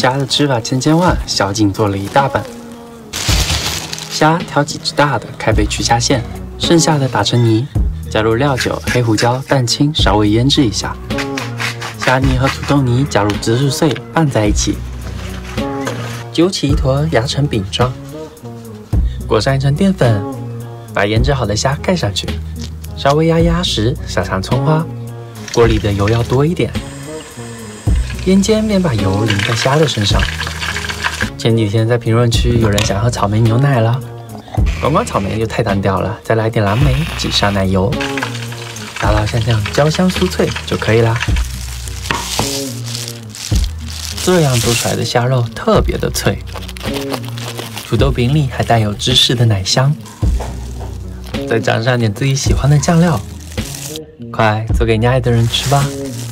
虾的吃法千千万，小景做了一大半。虾挑几只大的，开杯去虾线，剩下的打成泥，加入料酒、黑胡椒、蛋清，稍微腌制一下。虾泥和土豆泥加入芝士碎拌在一起，揪起一坨压成饼状，裹上一层淀粉，把腌制好的虾盖上去，稍微压实，撒上葱花。锅里的油要多一点，边煎边把油淋在虾的身上。前几天在评论区有人想喝草莓牛奶了，光草莓就太单调了，再来点蓝莓，挤上奶油，打到像焦香酥脆就可以啦。这样做出来的虾肉特别的脆，土豆饼里还带有芝士的奶香，再沾上点自己喜欢的酱料，快做给你爱的人吃吧。